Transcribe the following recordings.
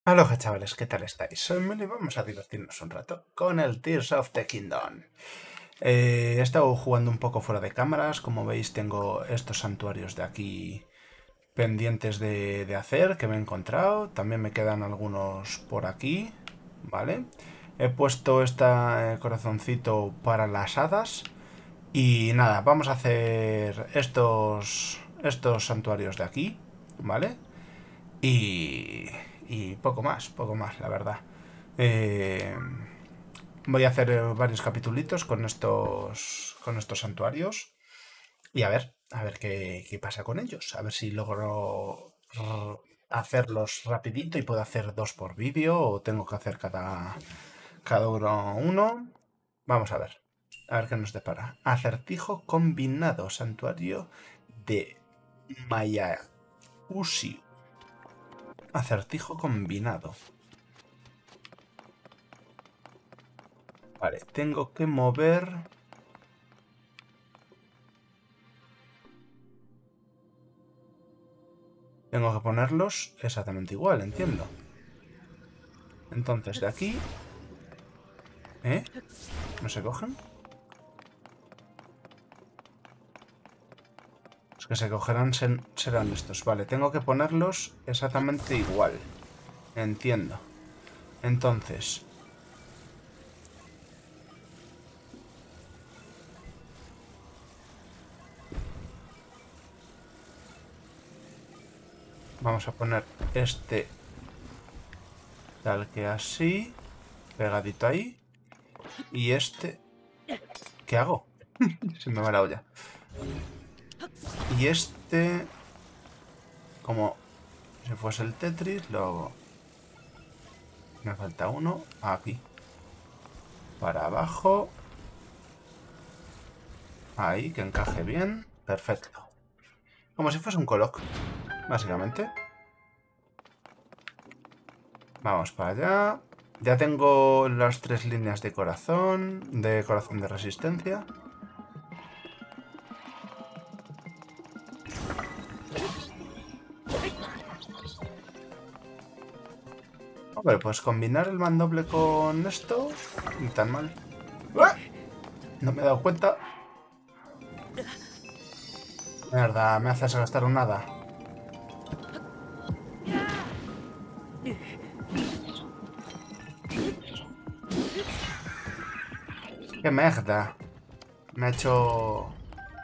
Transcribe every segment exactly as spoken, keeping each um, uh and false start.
Aloha chavales, ¿qué tal estáis? Soy Meli y vamos a divertirnos un rato con el Tears of the Kingdom. Eh, he estado jugando un poco fuera de cámaras, como veis tengo estos santuarios de aquí pendientes de, de hacer, que me he encontrado. También me quedan algunos por aquí, ¿vale? He puesto este corazoncito para las hadas. Y nada, vamos a hacer estos, estos santuarios de aquí, ¿vale? Y, y poco más, poco más, la verdad. Eh, Voy a hacer eh, varios capitulitos con estos, con estos santuarios y a ver, a ver qué, qué pasa con ellos. A ver si logro hacerlos rapidito y puedo hacer dos por vídeo o tengo que hacer cada, cada uno uno. Vamos a ver, a ver qué nos depara. Acertijo combinado, santuario de Mayausi. Acertijo combinado. Vale, tengo que mover... Tengo que ponerlos exactamente igual, entiendo. Entonces, de aquí... ¿Eh? ¿No se cogen? Los que se cogerán serán estos. Vale, tengo que ponerlos exactamente igual. Entiendo. Entonces... Vamos a poner este tal que así, pegadito ahí. Y este... ¿Qué hago? Se me va la olla. Y este... Como si fuese el Tetris, lo hago. Me falta uno aquí. Para abajo. Ahí, que encaje bien. Perfecto. Como si fuese un coloc, básicamente. Vamos para allá. Ya tengo las tres líneas de corazón, de corazón de resistencia. Hombre, pues combinar el mandoble con esto, ni tan mal. ¡Ah! No me he dado cuenta. Mierda, me haces gastar un nada. ¡Qué mierda! Me ha hecho...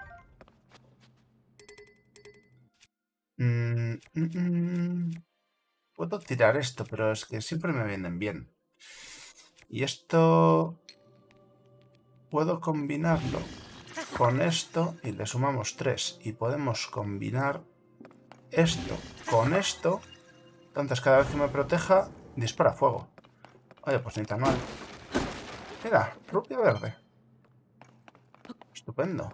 Mm, mm, mm. Puedo tirar esto, pero es que siempre me vienen bien. Y esto... Puedo combinarlo con esto y le sumamos tres. Y podemos combinar esto con esto. Entonces cada vez que me proteja, dispara fuego. Oye, pues ni tan mal. Mira, rubia verde. Estupendo.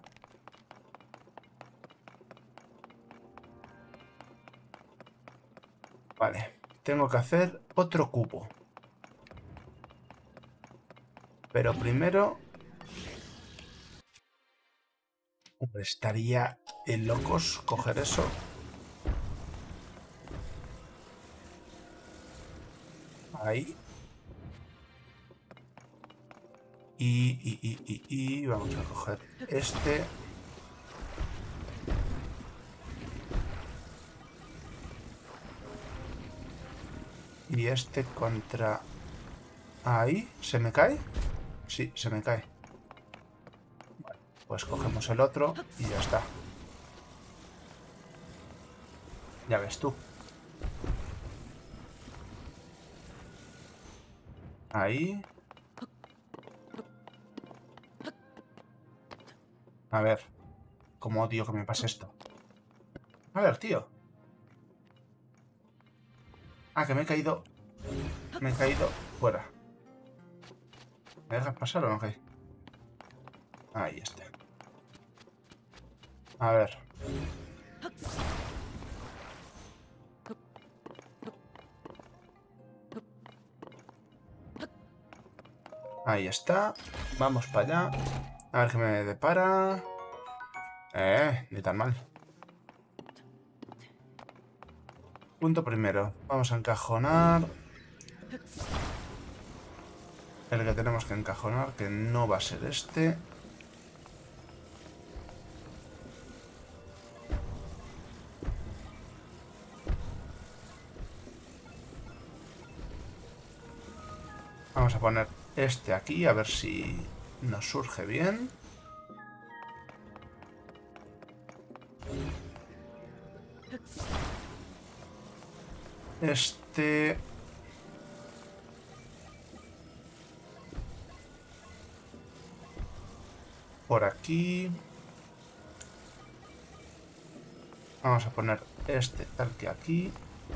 Vale, tengo que hacer otro cubo. Pero primero... Hombre, estaría en locos coger eso. Ahí. Y, y, y, y, y vamos a coger este. Y este contra... Ahí. ¿Se me cae? Sí, se me cae. Vale, pues cogemos el otro y ya está. Ya ves tú. Ahí. A ver. Cómo odio que me pase esto. A ver, tío. Ah, que me he caído. Me he caído fuera. ¿Me dejas pasar o no? Okay. Ahí está. A ver. Ahí está. Vamos para allá. A ver qué me depara. Eh, ni tan mal. Punto primero. Vamos a encajonar El que tenemos que encajonar, que no va a ser este. Vamos a poner este aquí, a ver si nos surge bien. Este... por aquí. Vamos a poner este tal que aquí.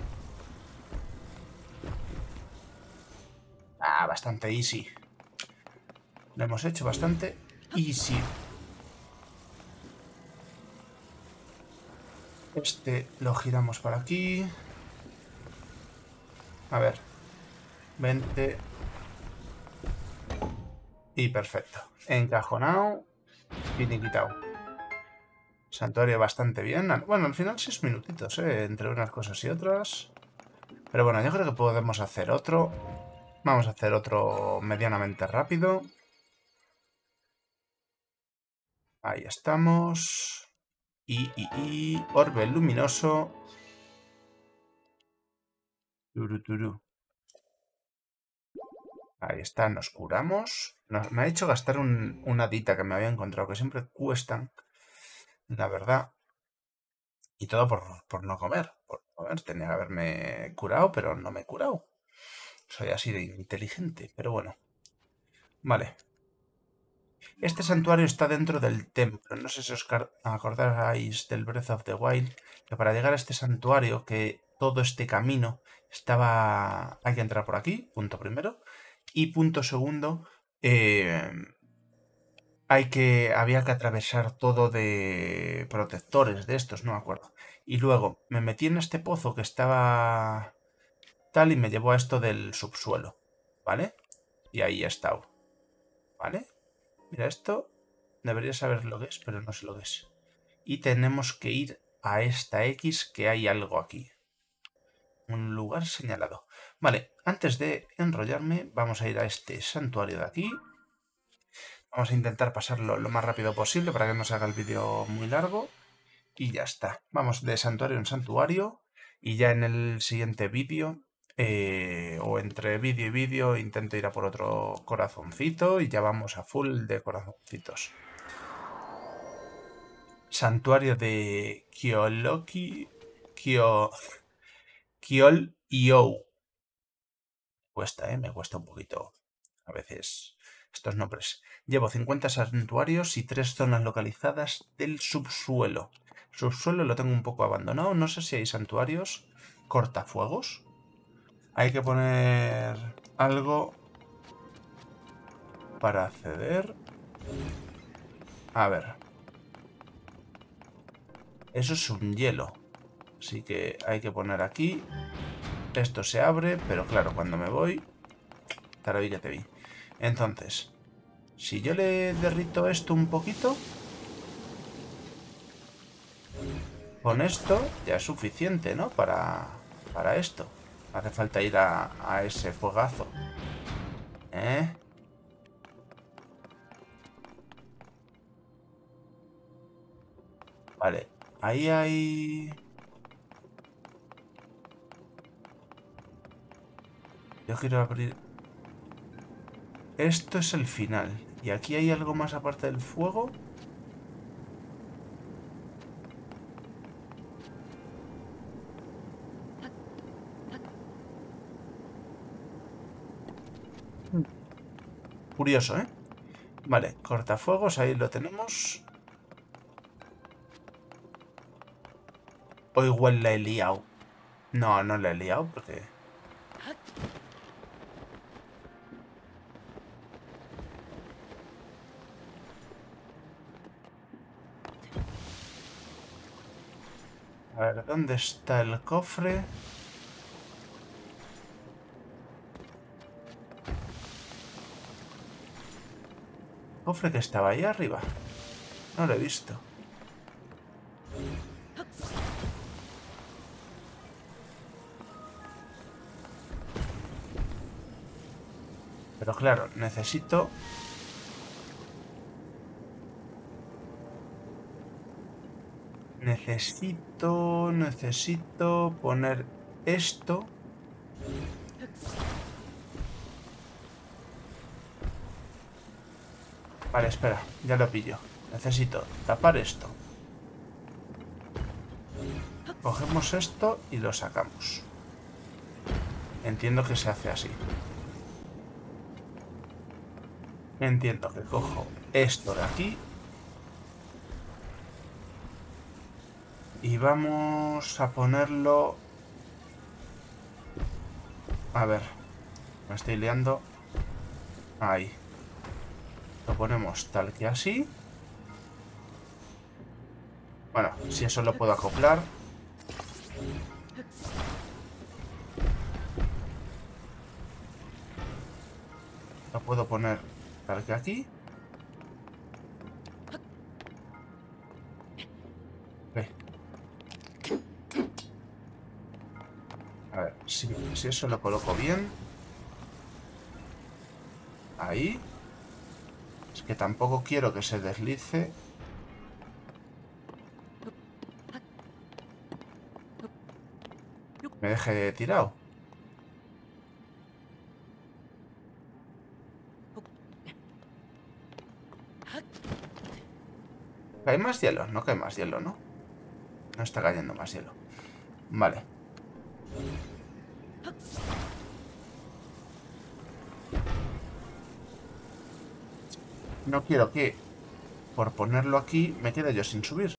Ah, bastante easy. Lo hemos hecho bastante easy. Este lo giramos por aquí. A ver. veinte. Y perfecto. Encajonado. Finiquitado. Santuario bastante bien. Bueno, al final seis minutitos, ¿eh? Entre unas cosas y otras. Pero bueno, yo creo que podemos hacer otro. Vamos a hacer otro medianamente rápido. Ahí estamos. Y, y, y... Orbe luminoso. Turu, turu. Ahí está, nos curamos. Nos, me ha hecho gastar un, una dita que me había encontrado, que siempre cuestan, la verdad. Y todo por, por no comer. Por no comer. Tenía que haberme curado, pero no me he curado. Soy así de inteligente, pero bueno. Vale. Este santuario está dentro del templo. No sé si os acordáis del Breath of the Wild, que para llegar a este santuario, que todo este camino estaba... Hay que entrar por aquí, punto primero. Y punto segundo, eh, hay que... había que atravesar todo de protectores de estos, no me acuerdo. Y luego me metí en este pozo que estaba tal y me llevó a esto del subsuelo, ¿vale? Y ahí he estado, ¿vale? Mira, esto debería saber lo que es, pero no sé lo que es. Y tenemos que ir a esta X, que hay algo aquí. Un lugar señalado. Vale, antes de enrollarme, vamos a ir a este santuario de aquí. Vamos a intentar pasarlo lo más rápido posible para que no se haga el vídeo muy largo. Y ya está. Vamos de santuario en santuario. Y ya en el siguiente vídeo, eh, o entre vídeo y vídeo, intento ir a por otro corazoncito. Y ya vamos a full de corazoncitos. Santuario de Kyoloki... Kyo... Kyol-Iou. Cuesta, ¿eh? Me cuesta un poquito a veces estos nombres. Llevo cincuenta santuarios y tres zonas localizadas del subsuelo. Subsuelo lo tengo un poco abandonado. No sé si hay santuarios. Cortafuegos. Hay que poner algo para acceder. A ver. Eso es un hielo. Así que hay que poner aquí. Esto se abre, pero claro, cuando me voy... Taraví que te vi. Entonces, si yo le derrito esto un poquito... Con esto ya es suficiente, ¿no? Para, para esto. No hace falta ir a, a ese fuegazo. ¿Eh? Vale. Ahí hay... Yo quiero abrir... Esto es el final. ¿Y aquí hay algo más aparte del fuego? Curioso, ¿eh? Vale, cortafuegos, ahí lo tenemos. O igual la he liado. No, no la he liado porque... A ver, ¿dónde está el cofre? Cofre que estaba ahí arriba. No lo he visto. Pero claro, necesito... Necesito... Necesito poner esto... Vale, espera, ya lo pillo. Necesito tapar esto. Cogemos esto y lo sacamos. Entiendo que se hace así. Entiendo que cojo esto de aquí. Y vamos a ponerlo... A ver, me estoy liando. Ahí. Lo ponemos tal que así. Bueno, si eso lo puedo acoplar. Lo puedo poner tal que aquí. Ve. A ver, si, si eso lo coloco bien. Ahí. Es que tampoco quiero que se deslice. Me deje tirado. ¿Cae más hielo? No cae más hielo, ¿no? No está cayendo más hielo. Vale. No quiero que, por ponerlo aquí, me quede yo sin subir.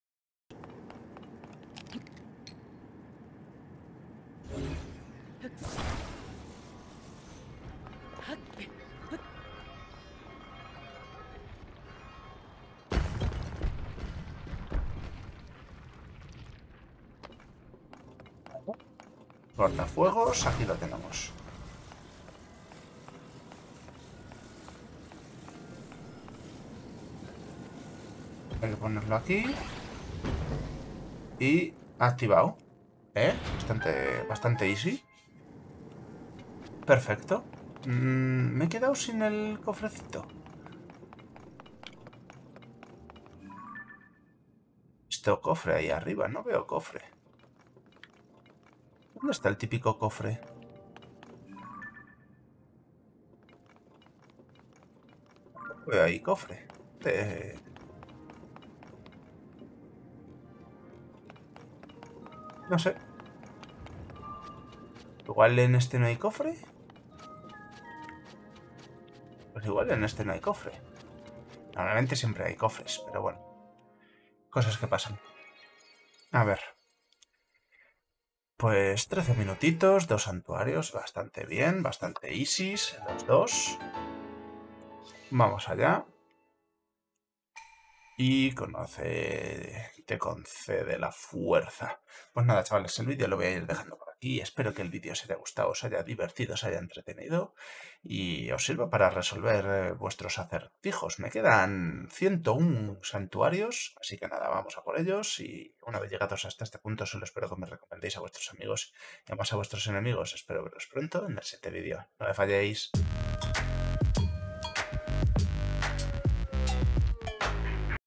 Cortafuegos, aquí lo tenemos. Hay que ponerlo aquí. Y activado. ¿Eh? Bastante, bastante easy. Perfecto. Mm, me he quedado sin el cofrecito. Esto cofre ahí arriba, no veo cofre. ¿Dónde está el típico cofre? No veo ahí cofre. Eh... No sé. Igual en este no hay cofre. Pues igual en este no hay cofre. Normalmente siempre hay cofres, pero bueno. Cosas que pasan. A ver. Pues trece minutitos, dos santuarios, bastante bien, bastante easy, los dos. Vamos allá. Y conoce, te concede la fuerza. Pues nada, chavales, el vídeo lo voy a ir dejando por aquí. Espero que el vídeo os haya gustado, os haya divertido, os haya entretenido y os sirva para resolver eh, vuestros acertijos. Me quedan ciento uno santuarios, así que nada, vamos a por ellos. Y una vez llegados hasta este punto, solo espero que me recomendéis a vuestros amigos y además a vuestros enemigos. Espero veros pronto en el siguiente vídeo. No me falléis.